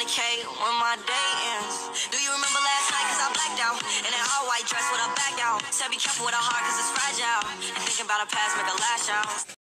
vacate when my day ends. Do you remember last night? Cause I blacked out. In that all white dress with a back down. Said be careful with a heart cause it's fragile. And thinking about a past make a lash out.